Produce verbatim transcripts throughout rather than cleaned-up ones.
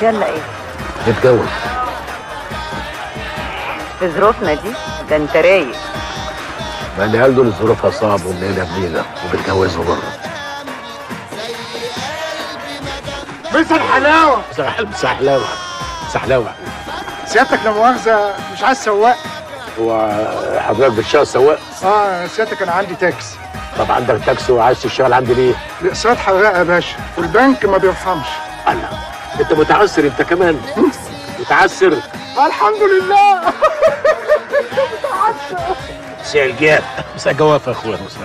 يلا ايه؟ نتجوز. في ظروفنا دي ده انت رايق. ما العيال دول ظروفها صعب والليله بليله وبيتجوزوا بره. مسا الحلاوه. مسا حلاوه. مسا حلاوه. سيادتك لا مؤاخذه مش عايز سواق؟ هو حضرتك بتشتغل سواق؟ اه سيادتك انا عندي تاكسي. طب عندك تاكسي وعايز تشتغل عندي ليه؟ الاقساط حراقه يا باشا والبنك ما بيرحمش. الله، انت متعسر انت كمان. متعسر؟ الحمد لله. مساء الجاب. مساء جواف يا اخويا. مساء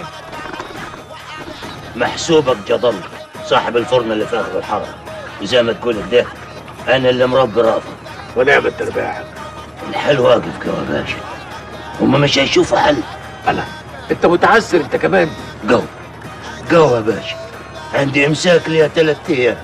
محسوبك جدل صاحب الفرن اللي في اخر الحاره، وزي ما تقول ده انا اللي مربي رافض. ونعم الترباع. الحل واقف جوا يا باشا، هما مش هيشوفوا حل. الله، انت متعسر انت كمان. جو جو يا باشا، عندي امساك ليها ثلاث ايام.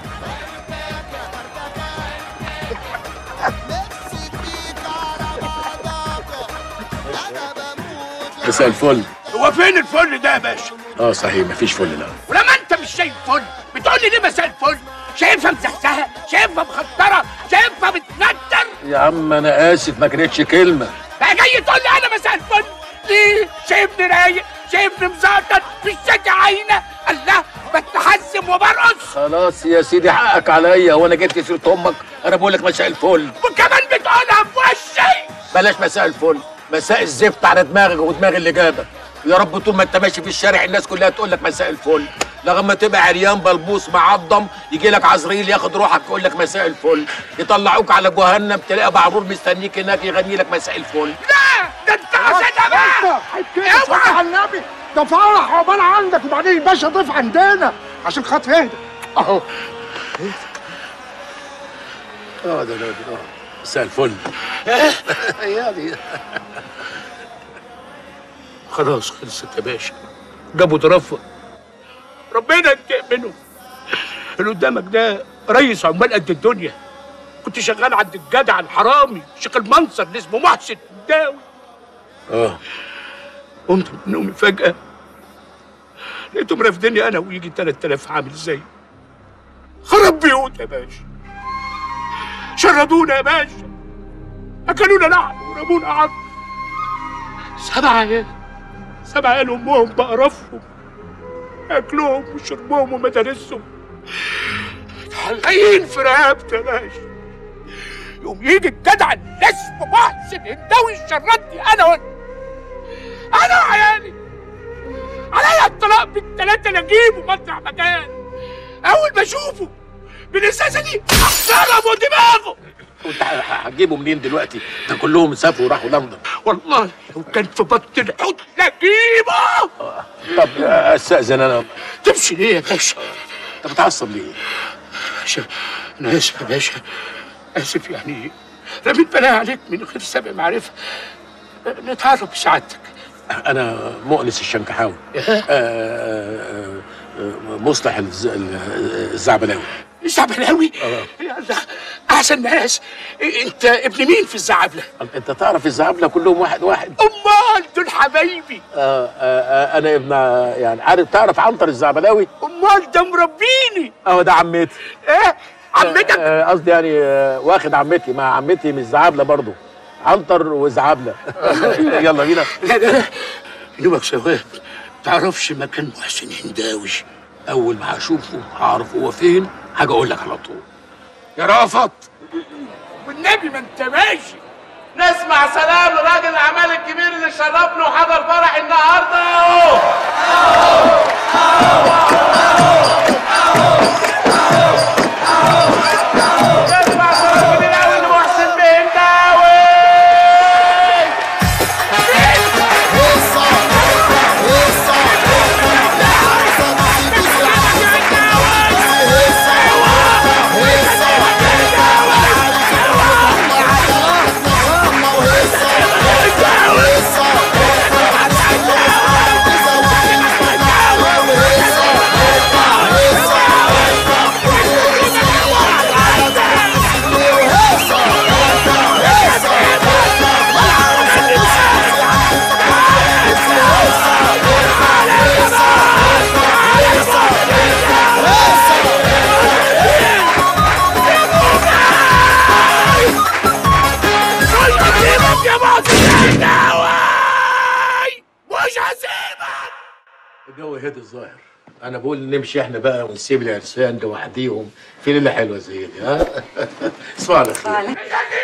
مساء الفل. هو فين الفل ده يا باشا؟ اه صحيح مفيش فل لا. ولما انت مش شايف فل بتقول لي ليه مساء الفل؟ شايفها مزهزهه، شايفها مخطره، شايفها بتنتر. يا عم انا اسف ما كانتش كلمه. بقى جاي تقول لي انا مساء الفل؟ ليه؟ شايفني رايق، شايفني مزقطط، مش شاكي عينه، الله بتحزم وبرقص. خلاص يا سيدي حقك عليا، وانا جبت سيره امك؟ انا بقول لك مساء الفل وكمان بتقولها في وشي. بلاش مساء الفل، مساء الزفت على دماغك ودماغ اللي جابك. يا رب طول ما انت ماشي في الشارع الناس كلها تقول لك مساء الفل، لغايه تبقى عريان بلبوس معضم يجي لك عزريل ياخد روحك يقول لك مساء الفل، يطلعوك على جهنم تلاقي بعرور مستنيك هناك يغني لك مساء الفل. لا ده انت عشان بقى. اوعى على النبي، ده فرح عقبال عندك وبعدين الباشا ضيف عندنا عشان خاطر اهدى اهو. اه ده ده مساء الفل. يعني خلاص خلصت يا باشا، جابوا ترفه ربنا ينتقم منهم. اللي قدامك ده رئيس عمال قد الدنيا، كنت شغال عند الجدع الحرامي شيخ المنصر اللي اسمه محسن الداوي. اه قمت من نومي فجأة لقيتهم رافديني انا ويجي ثلاثة آلاف عامل زيي. خرب بيوت يا باشا، شردونا يا باشا، اكلونا لحم ورمونا عظم. سبع عيال، سبع عيال امهم بقرفهم، اكلهم وشربهم ومدارسهم متعلقين في رقبتي يا باشا. يقوم يجي الجدع اللي اسمه محسن الداوي يشردني انا و انا وعيالي، عليا الطلاق بالثلاثه اللي اجيبه مطرح مكان. اول ما اشوفه بالازازه دي احترموا دماغه. وانت هتجيبه منين دلوقتي؟ ده كلهم سافروا وراحوا لندن. والله لو كان في بطن الحوت لاجيبه. آه. طب استاذن انا. تمشي ليه يا باشا؟ انت بتعصب ليه؟ باشا انا اسف يا باشا، اسف يعني رميت بلاها عليك من غير سابق معرفه. نتعرف بسعادتك. انا مؤنس الشنكحاوي. آه آه مصلح الزعبلاوي. الزعبلاوي؟ اه احسن ناس. انت ابن مين في الزعبله؟ انت تعرف الزعبله كلهم واحد واحد. امال دول حبايبي. آه آه انا ابن يعني عارف تعرف عنتر الزعبلاوي؟ امال ده مربيني. اه ده عمتي. ايه عمتك؟ قصدي آه يعني آه واخد عمتي، مع عمتي مش زعبله برضه، عنتر وزعبله. يلا بينا. لا لا يومك سواد. تعرفش مكان محسن هنداوي؟ اول ما هشوفه هعرف هو فين، حاجه اقول لك على طول. يا رافض والنبي ما انت ماشي. نسمع سلام لراجل الاعمال الكبير اللي شرفنا وحضر فرح النهارده اهو. نسمع سلام كبير قوي لمحسن بهنداوي. الجو هدي الظاهر. انا بقول نمشي احنا بقى ونسيب العرسان لوحديهم في ليله حلوه زي دي. ها اسمع على خير.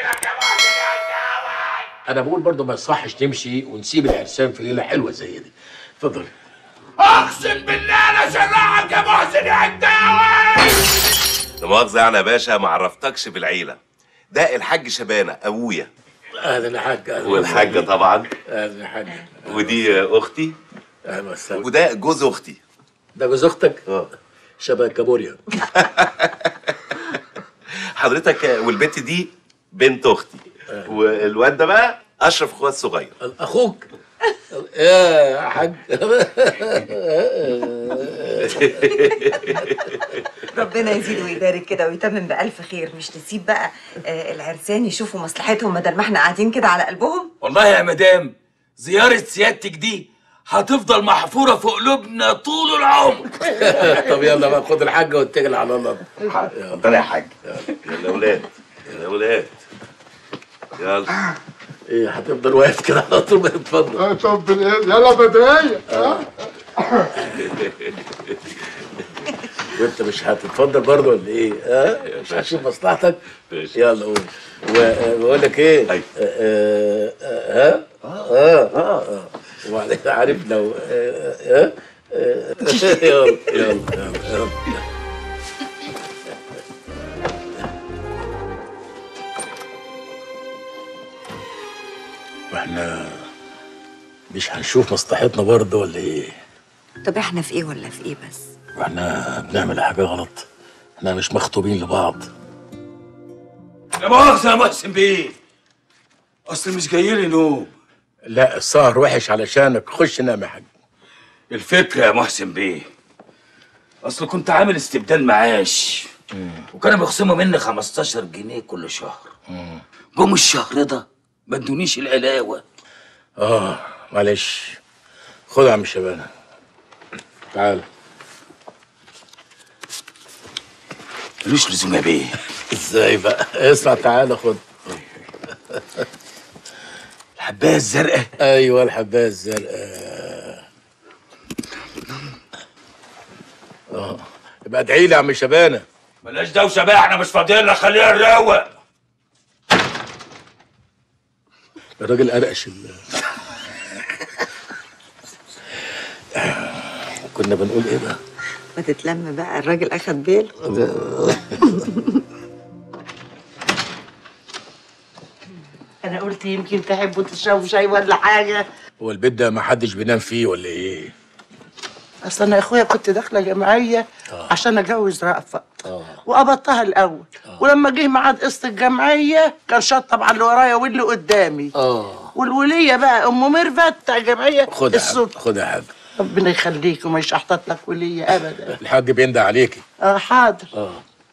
انا بقول برضو ما يصحش نمشي ونسيب العرسان في ليله حلوه زي دي. اتفضل. اقسم بالله انا شرعك يا محسن يا عداوي. لا مؤاخذة يعني يا باشا، ما عرفتكش بالعيلة. ده الحاج شبانة أبويا. أهلا يا حاج. أهلا. والحاجة طبعا. أهلا يا حاج. ودي أختي. أهلا وسهلا. وده جوز أختي. ده جوز أختك؟ اه. شبه الكابوريا. حضرتك والبنت دي بنت أختي. آه. والواد ده بقى أشرف أخويا الصغير. أخوك؟ يا حاج. ربنا يزيد ويبارك كده ويتمم بألف خير. مش تسيب بقى آه العرسان يشوفوا مصلحتهم بدل ما احنا قاعدين كده على قلبهم؟ والله يا مدام زيارة سيادتك دي هتفضل محفورة في قلوبنا طول العمر. طب يلا بقى خد الحاجة واتكل على الله. اتفضل يا حاج. يلا يا ولاد. يلا يا ولاد. يلا. ايه هتفضل واقف كده على طول؟ اتفضل. اه طب يلا بداية. اه وانت مش هتتفضل برضه ولا ايه؟ ها؟ مش هتشوف مصلحتك؟ يلا قول. وبقول لك ايه؟ ها؟ اه اه وبعدين عارف لو ها؟ يلا يلا يلا. واحنا مش هنشوف مصلحتنا برضه ولا ايه؟ طب احنا في ايه ولا في ايه بس؟ واحنا بنعمل حاجة غلط. احنا مش مخطوبين لبعض. لا مؤاخذة يا محسن بيه، أصل مش جايلي نوم. لا السهر وحش علشانك، خش نام يا حاج. الفكرة يا محسن بيه، أصل كنت عامل استبدال معاش وكانوا بيخصموا مني خمستاشر جنيه كل شهر. جم الشهر ده ما ادونيش العلاوة. اه معلش. خد يا عم شبانة. تعال. ملوش لزوم يا بيه. ازاي بقى؟ اسمع تعالى خد. الحباية الزرقاء. ايوه الحباية الزرقاء. اه يبقى ادعي لي يا عم شبانة. بلاش دوشة بقى، احنا مش فاضيين لك، خلينا نروق. الراجل قرقش ال... كنا بنقول ايه بقى؟ ما تتلم بقى، الراجل اخد باله. انا قلت يمكن تحبوا تشربوا شاي ولا حاجه. هو البيت ده ما حدش بينام فيه ولا ايه؟ اصل انا يا اخويا كنت داخله جمعيه آه. عشان اتجوز رأفت آه. وقبضتها الاول آه. ولما جه ميعاد قسط الجمعيه كان شطب على اللي ورايا واللي قدامي اه والوليه بقى ام ميرفت بتاع الجمعيه. خد يا حاج. خد يا حاج. ربنا يخليك ومش هحتاط لك وليه ابدا. الحاج بيندى عليكي. اه حاضر. اه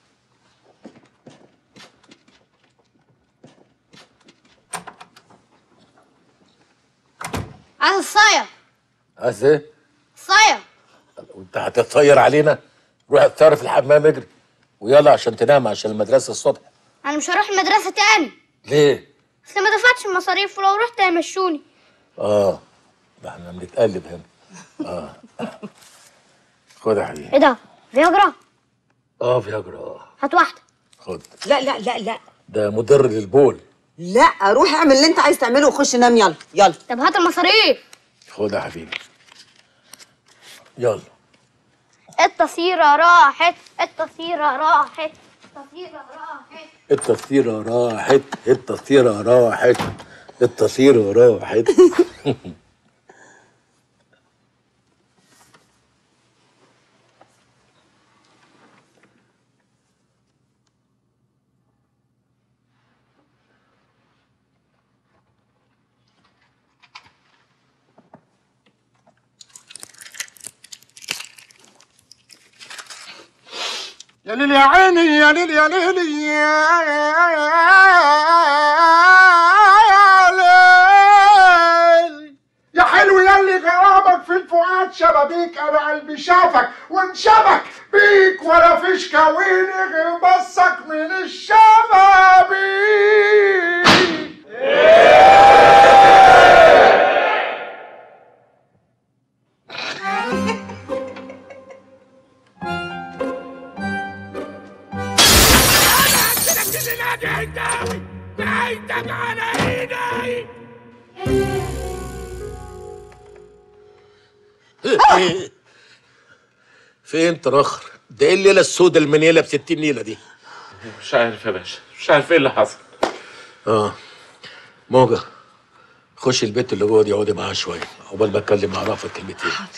عايز الصايع. عايز ايه؟ صايع. وانت هتتصير علينا؟ روح اتصرف في الحمام اجري ويلا عشان تنام عشان المدرسه الصبح. انا مش هروح المدرسه تاني. ليه؟ اصل ما دفعتش المصاريف ولو رحت هيمشوني. اه ده احنا بنتقلب هنا. اه خد يا حبيبي. ايه ده؟ فياجرا؟ اه فياجرا اه. هات واحده. خد. لا لا لا لا ده مضر للبول. لا روح اعمل اللي انت عايز تعمله وخش نام. يلا يلا. طب هات المصاريف. خد يا حبيبي. يلا. التصيرة راحت، التصيرة راحت، التصيرة راحت، التصيرة راحت، التصيرة راحت، التصيرة راحت. يا ليل يا عيني يا ليل يا ليل يا ليل يا حلو يا اللي غرامك في الفؤاد شبابيك. انا قلبي شافك وانشبك بيك ولا فيش كويني غير بصك من الشبابيك. ايه فين تراخر؟ ده ايه الليله السوداء المنيله ب ستين نيله دي؟ مش عارف يا باشا، مش عارف ايه اللي حصل. اه موجة، خش البيت اللي جوه دي اقعدي معاها شويه عقبال ما اتكلم مع رافض كلمتين. حاضر.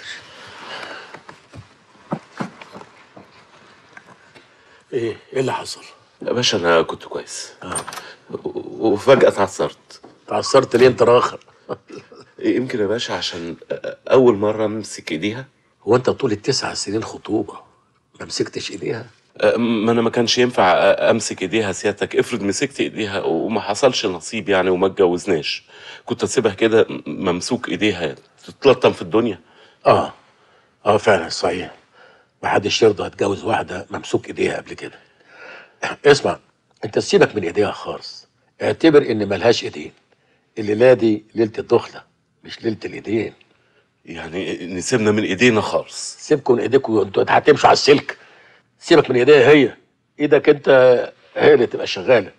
ايه ايه اللي حصل؟ يا باشا انا كنت كويس اه وفجأة اتعثرت. اتعثرت ليه انت راخر؟ يمكن يا باشا عشان أول مرة أمسك إيديها. هو أنت طول التسع سنين خطوبة ما مسكتش إيديها؟ ما أنا ما كانش ينفع أمسك إيديها سيادتك، افرض مسكت إيديها وما حصلش نصيب يعني وما اتجوزناش، كنت أسيبها كده ممسوك إيديها تتلطم في الدنيا. آه آه فعلا صحيح، ما حدش يرضى يتجوز واحدة ممسوك إيديها قبل كده. اسمع، أنت سيبك من إيديها خالص، اعتبر إن ملهاش إيدين. الليلة دي ليلة الدخلة مش ليلة الإيدين. يعني نسيبنا من إيدينا خالص؟ سيبكم من إيديكم، أنتوا هتمشوا على السلك. سيبك من إيديها هي، إيدك أنت هي اللي تبقى شغالة.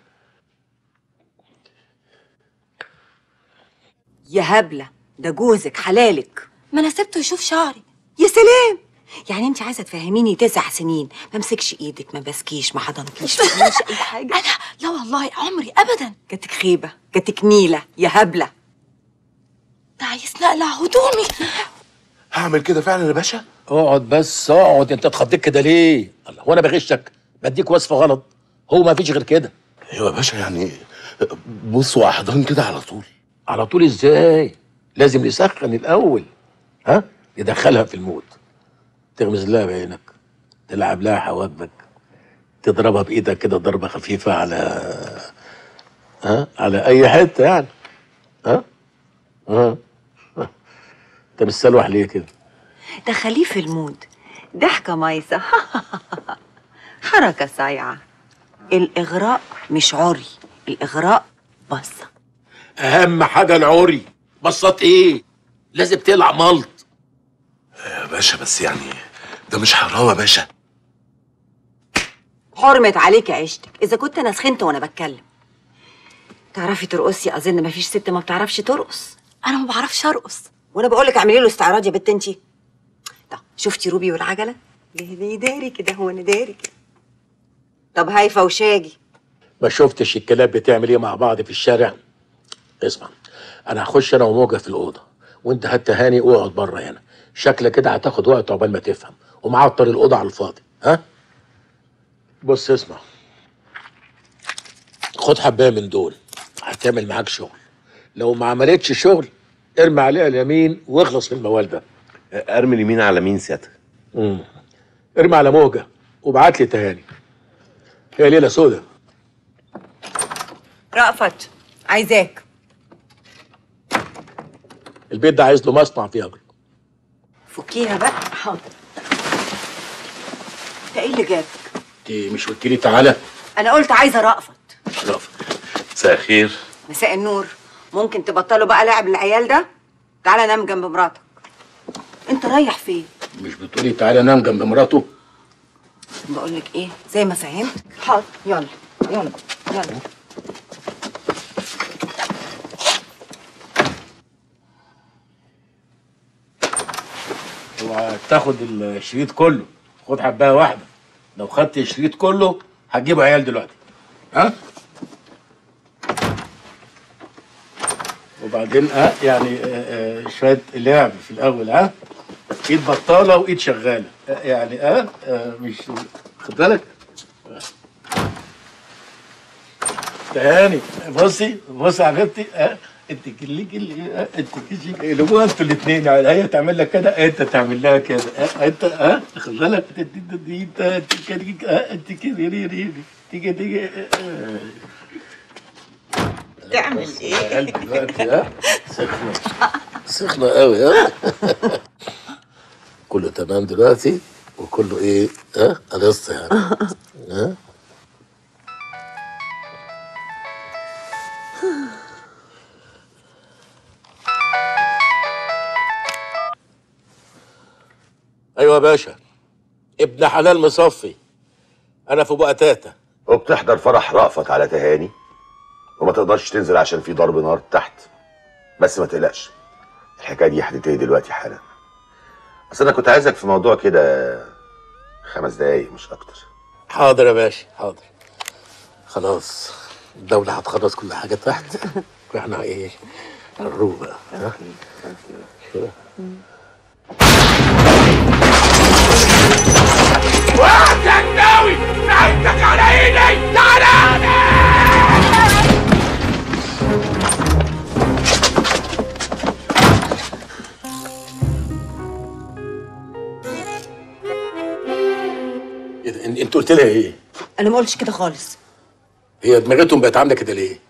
يا هبلة، ده جوزك حلالك. ما انا سبته يشوف شعري. يا سلام، يعني انت عايزه تفهميني تسع سنين ما مسكش ايدك، ما بسكيش، ما حضنكيش، ما عملش اي حاجه؟ انا لا والله عمري ابدا. جاتك خيبه، جاتك نيله يا هبله. ده عايز نقلع هدومي. هعمل كده فعلا يا باشا؟ اقعد بس اقعد، انت اتخضيت كده ليه؟ الله، هو انا بغشك؟ بديك وصفه غلط، هو ما فيش غير كده. ايوه يا باشا، يعني بص واحضن كده على طول. على طول ازاي؟ لازم نسخن الاول، ها؟ ندخلها في المود، تغمز لها بعينك، تلعب لها حواجبك، تضربها بايدك كده ضربه خفيفه على ها على اي حته يعني. ها ها انت مستلوح ليه كده؟ دخليه في المود، ضحكه مايسه. حركه صايعه. الاغراء مش عري، الاغراء بصه. اهم حاجه العري. بصات ايه؟ لازم تقلع ملط يا باشا. بس يعني ده مش حرام يا باشا. حرمت عليك عيشتك اذا كنت انا سخنت وانا بتكلم. تعرفي ترقصي؟ اظن مفيش ست ما بتعرفش ترقص. انا ما بعرفش ارقص. وانا بقول لك اعملي له استعراض يا بت انتي. طب شفتي روبي والعجله؟ ليه داري كده؟ هو انا داري كده. طب هايفه وشاجي، ما شفتش الكلاب بتعمل ايه مع بعض في الشارع؟ اسمع، انا هخش انا وموجه في الاوضه، وانت هات هاني واقعد بره هنا. شكلك كده هتاخد وقت عقبال ما تفهم ومعطر الاوضه على الفاضي. ها بص اسمع، خد حبايه من دول هتعمل معاك شغل. لو ما عملتش شغل ارمي عليها اليمين واخلص من الموال ده. ارمي اليمين على مين سيادتك؟ امم ارمي على موجه وابعت لي تهاني. هي ليله سودا. رأفت عايزاك. البيت ده عايز له مصنع فيه اجر. فكيها بقى. حاضر. انت ايه اللي جابك؟ انت مش قلت لي تعالى؟ انا قلت عايزه رأفت. رأفت. مساء الخير. مساء النور. ممكن تبطلوا بقى لعب العيال ده؟ تعالى نام جنب مراتك. انت رايح فين؟ مش بتقولي تعالى نام جنب مراته؟ بقول لك ايه، زي ما فهمت. حاضر، يلا يلا يلا. اوعى تاخد الشريط كله، خد حبايه واحده. لو خدت الشريط كله هتجيبوا عيال دلوقتي. ها؟ وبعدين اه يعني آه آه شويه لعب في الاول. ها؟ ايد بطاله وايد شغاله. آه يعني اه, آه مش خد بالك. تهاني بصي بصي يا حبيبتي. اه انت كلي كلي اه انت كلي قلبوها انتوا الاثنين. يعني هي تعمل لك كده، انت تعمل لها كده. اه انت اه خد بالك. انت انت انت كده اه انت كده تيجي تيجي تعمل ايه؟ يا قلبي دلوقتي ها سخنه سخنه قوي. ها كله تمام دلوقتي وكله ايه؟ ها قلصت يعني. ها ايوه يا باشا، ابن حلال مصفي. انا في بقى تاتا. وبتحضر فرح رأفت على تهاني وما تقدرش تنزل عشان في ضرب نار تحت. بس ما تقلقش، الحكايه دي هتنتهي دلوقتي حالا. اصل انا كنت عايزك في موضوع كده خمس دقايق مش اكتر. حاضر يا باشا حاضر. خلاص الدولة هتخلص كل حاجة تحت واحنا ايه هنروح بقى. ها؟ كده. واحد جناوي نعيدك على ايدي تعالى. انت قلت لها ايه؟ انا ما قلتش كده خالص. هي دماغتهم بقت عامله كده ليه؟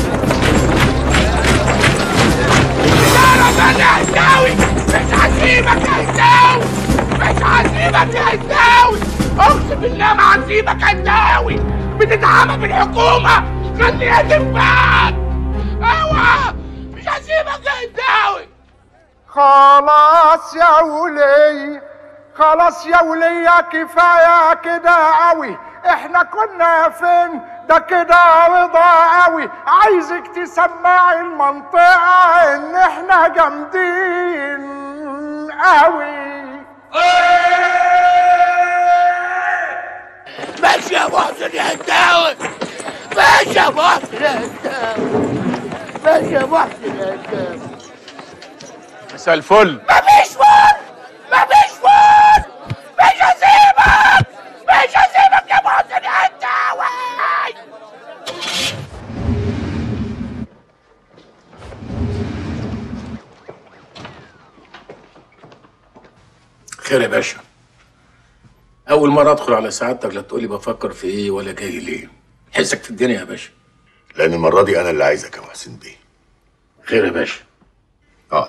يا هزاوي مش هسيبك يا هزاوي مش هسيبك يا هزاوي اقسم بالله ما هسيبك يا هزاوي بتتعامل بالحكومه خليها تنفعك. اوعى مش هسيبك يا هزاوي. خلاص يا ولي خلاص يا ولية كفاية كده قوي. احنا كنا فين ده كده رضا قوي. عايزك تسمعي المنطقة ان احنا جامدين قوي. ماشي يا محسن يا هداوي ماشي يا محسن يا هداوي ماشي يا محسن يا هداوي. مساء الفل. مفيش فل مفيش فل مش هسيبك مش هسيبك يا محسن يا هداوي. خير يا باشا. أول مرة أدخل على سعادتك لا تقولي بفكر في إيه ولا جاي ليه. حسك في الدنيا يا باشا. لان المره دي انا اللي عايزك يا محسن بيه. خير يا باشا. اقعد.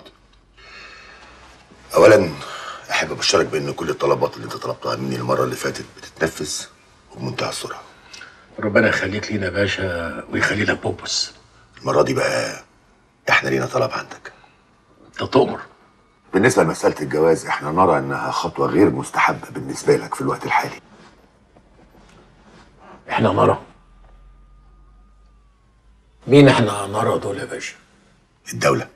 اولا احب ابشرك بان كل الطلبات اللي انت طلبتها مني المره اللي فاتت بتتنفذ وبمنتهى السرعه. ربنا يخليك لينا يا باشا ويخلي لك بوبس. المره دي بقى احنا لينا طلب عندك. انت تؤمر. بالنسبه لمساله الجواز احنا نرى انها خطوه غير مستحبه بالنسبه لك في الوقت الحالي. احنا نرى. مين احنا نرى دول يا باشا؟ الدوله.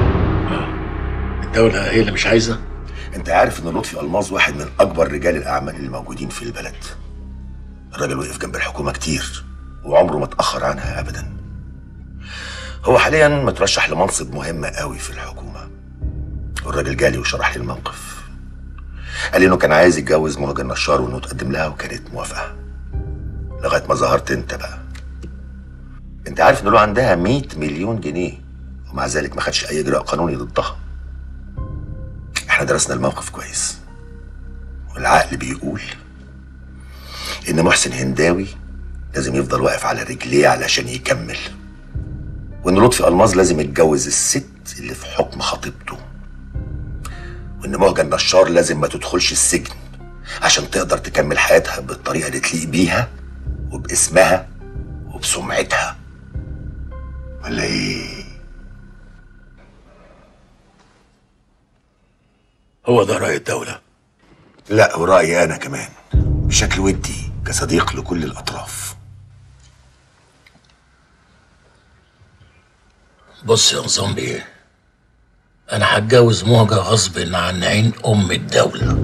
الدوله هي اللي مش عايزه؟ انت عارف ان لطفي الماظ واحد من اكبر رجال الاعمال اللي موجودين في البلد. الراجل وقف جنب الحكومه كتير وعمره ما اتاخر عنها ابدا. هو حاليا مترشح لمنصب مهم قوي في الحكومه. والراجل جالي وشرح لي الموقف. قال لي انه كان عايز يتجوز مهجة النشار وانه تقدم لها وكانت موافقه. لغايه ما ظهرت انت بقى. انت عارف ان له عندها مية مليون جنيه ومع ذلك ما خدش اي اجراء قانوني ضدها. احنا درسنا الموقف كويس والعقل بيقول ان محسن هنداوي لازم يفضل واقف على رجليه علشان يكمل، وان لطفي الماظ لازم يتجوز الست اللي في حكم خطيبته، وان مهجة النشار لازم ما تدخلش السجن عشان تقدر تكمل حياتها بالطريقه اللي تليق بيها وباسمها وبسمعتها. ولا ايه؟ هو ده رأي الدولة؟ لا ورأيي أنا كمان بشكل ودي كصديق لكل الأطراف. بص يا نظام بيه، أنا هتجوز مهجة غصب عن عين أم الدولة.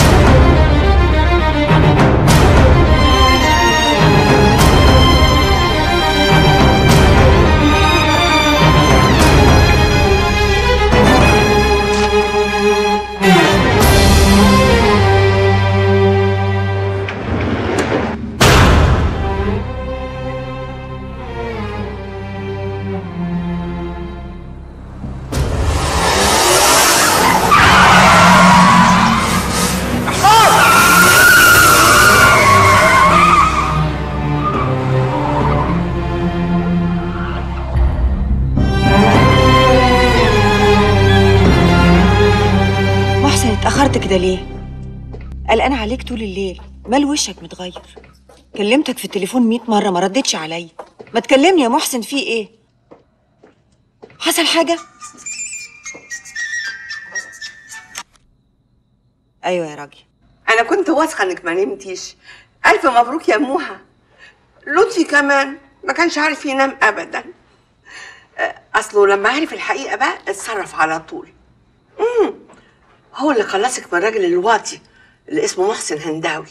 اتأخرت كده ليه؟ قلقان عليك طول الليل، مال وشك متغير؟ كلمتك في التليفون مية مرة ما ردتش عليا. ما تكلمني يا محسن، في ايه؟ حصل حاجة؟ ايوه يا راجل. انا كنت واثقه انك ما نمتيش. الف مبروك يا موها. لطفي كمان ما كانش عارف ينام ابدا. اصله لما عرف الحقيقه بقى اتصرف على طول. امم هو اللي خلصك من الراجل الواطي اللي اسمه محسن هنداوي.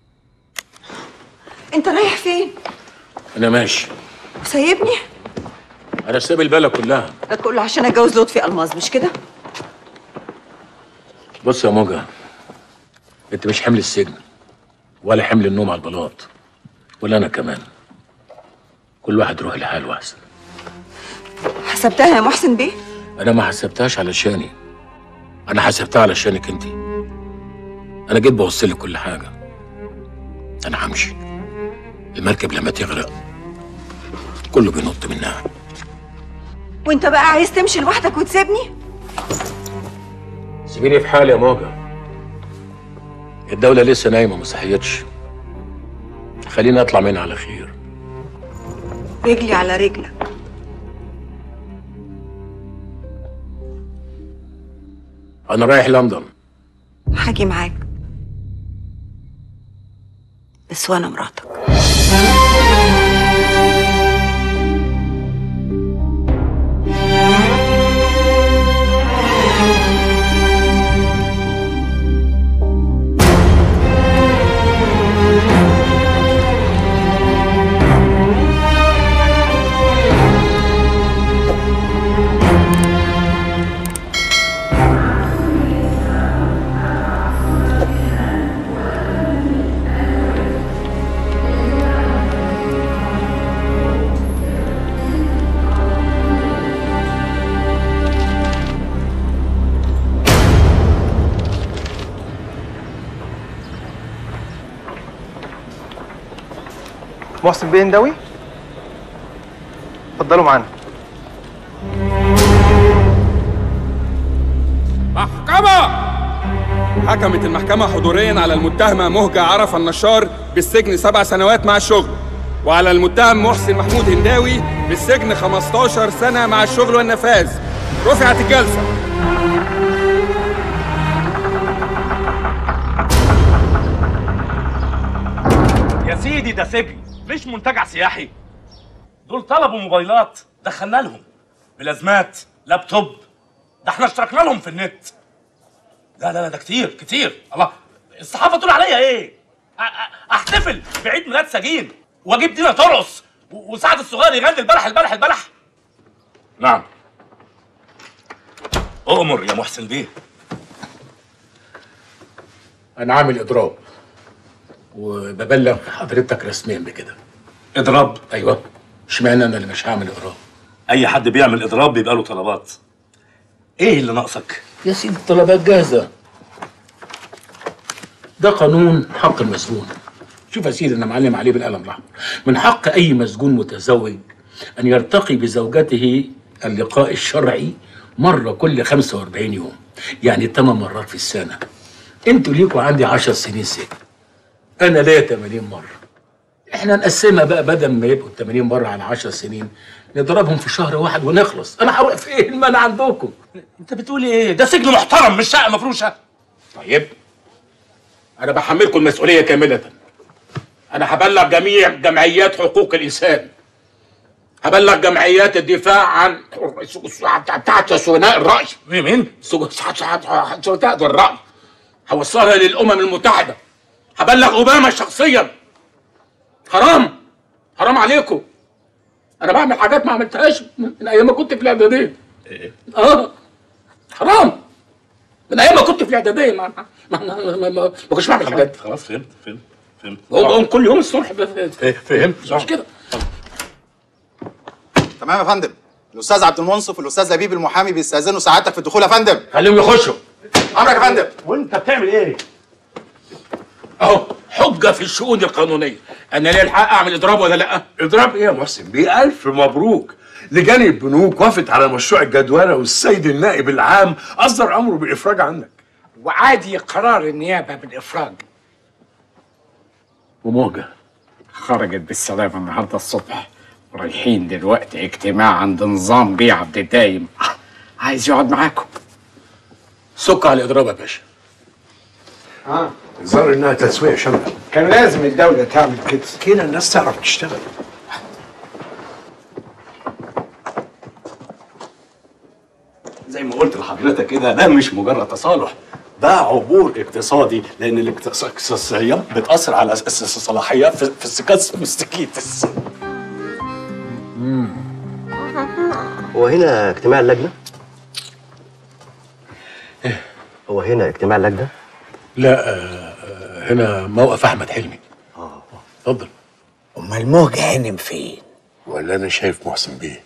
انت رايح فين؟ انا ماشي. وسايبني؟ انا سايب البلد كلها. ده كله عشان اتجوز لطفي الماظ مش كده؟ بص يا موجة، انت مش حمل السجن ولا حمل النوم على البلاط، ولا انا كمان. كل واحد يروح لحاله احسن. حسبتها يا محسن بيه؟ انا ما حسبتهاش علشاني، انا حسبتها علشانك انت. انا جيت بوصلك كل حاجه. انا همشي. المركب لما تغرق كله بينط منها. وانت بقى عايز تمشي لوحدك وتسيبني؟ سيبيني في حالي يا موجة. الدولة لسه نايمة ما صحيتش. خليني اطلع منها على خير. رجلي على رجلك. انا رايح لندن. هاجي معاك بس وانا مراتك. محسن بيه هنداوي، اتفضلوا معانا. محكمة! حكمت المحكمة حضوريا على المتهمة مهجة عرفة النشار بالسجن سبع سنوات مع الشغل، وعلى المتهم محسن محمود هنداوي بالسجن خمستاشر سنة مع الشغل والنفاذ. رفعت الجلسة. يا سيدي ده سجن مش منتجع سياحي. دول طلبوا موبايلات دخلنا لهم، بلازمات، لابتوب، ده احنا اشتركنا لهم في النت. لا لا لا ده كتير كتير. الله، الصحافه تقول عليا ايه؟ احتفل بعيد ميلاد سجين واجيب دينا ترقص وسعد الصغير يغني البلح البلح البلح. نعم. اؤمر يا محسن بيه. انا عامل اضراب وببلغ حضرتك رسميا بكده. اضراب؟ ايوه. اشمعنى انا اللي مش هعمل اضراب؟ اي حد بيعمل اضراب بيبقى له طلبات. ايه اللي ناقصك؟ يا سيدي الطلبات جاهزه. ده قانون حق المسجون. شوف يا سيدي انا معلم عليه بالقلم الاحمر. من حق اي مسجون متزوج ان يرتقي بزوجته اللقاء الشرعي مره كل خمسة وأربعين يوم، يعني ثمان مرات في السنه. انتوا ليكوا عندي عشر سنين سجن، انا ليا ثمانين مره. احنا نقسمها بقى، بدل ما يبقوا ثمانين مره على عشر سنين نضربهم في شهر واحد ونخلص. انا هروح في ايه المانع عندكم؟ انت بتقول ايه؟ ده سجن محترم مش شقه مفروشه. طيب انا بحملكم المسؤوليه كامله. انا هبلغ جميع جمعيات حقوق الانسان، هبلغ جمعيات الدفاع عن بتاعت سجناء الرأي. مين؟ سجناء الرأي. هوصلها للأمم المتحدة، هبلغ أوباما شخصيا. حرام حرام عليكم. أنا بعمل حاجات ما عملتهاش من أيام ما كنت في الإعدادية. إيه؟ آه حرام. من أيام ما كنت في الإعدادية ما ما ما, ما, ما, ما كنتش بعمل حاجات. خلاص فهمت فهمت فهمت. بقوم كل يوم الصبح. فهمت مش كده. تمام يا فندم. الاستاذ عبد المنصف والاستاذ لبيب المحامي بيستاذنوا سعادتك في الدخول يا فندم. خليهم يخشوا. امرك يا فندم. وانت بتعمل ايه؟ اهو حجه في الشؤون القانونيه. انا ليه الحق اعمل اضراب ولا لا؟ اضراب ايه يا محسن بيه؟ الف مبروك. لجان البنوك وافت على مشروع الجدوله، والسيد النائب العام اصدر امره بالافراج عنك. وعادي قرار النيابه بالافراج. وموجه خرجت بالسلامه النهارده الصبح، رايحين دلوقتي اجتماع عند نظام بيه عبد الدايم، عايز يقعد معاكم. سك على الاضراب يا باشا. اه الظاهر انها تسويه شامله. كان لازم الدوله تعمل كده، كده الناس تعرف تشتغل. زي ما قلت لحضرتك كده، ده مش مجرد تصالح، ده عبور اقتصادي، لان الاقتصاديات بتاثر على الصلاحيات في في السكاس مستكيتس. هو هنا اجتماع اللجنه؟ هو هنا اجتماع اللجنه؟ لا آه، هنا موقف احمد حلمي. اه اتفضل. امال موج هانم فين؟ ولا انا شايف محسن بيه؟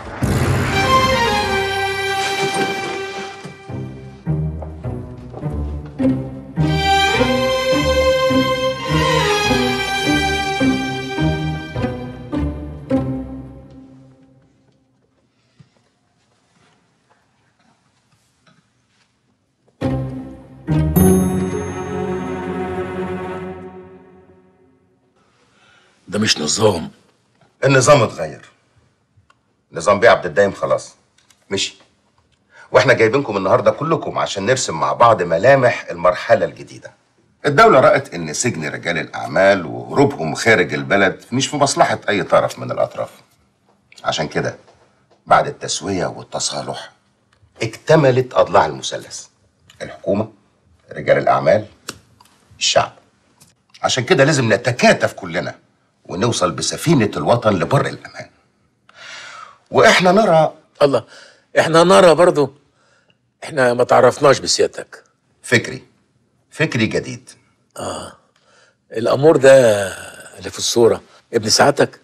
ده مش نظام. النظام اتغير. نظام بيه عبد الدايم خلاص مشي، واحنا جايبينكم النهارده كلكم عشان نرسم مع بعض ملامح المرحله الجديده. الدوله رأت ان سجن رجال الاعمال وهروبهم خارج البلد مش في مصلحه اي طرف من الاطراف. عشان كده بعد التسويه والتصالح اكتملت اضلاع المثلث: الحكومه، رجال الاعمال، الشعب. عشان كده لازم نتكاتف كلنا ونوصل بسفينة الوطن لبر الأمان. وإحنا نرى الله، إحنا نرى برضو. إحنا ما تعرفناش بسيادتك. فكري فكري جديد. آه الأمور ده اللي في الصورة ابن سعادتك؟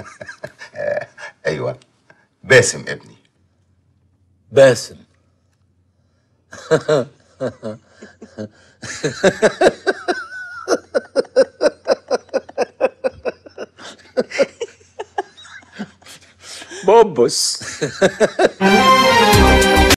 أيوة، باسم ابني. باسم. بوبس.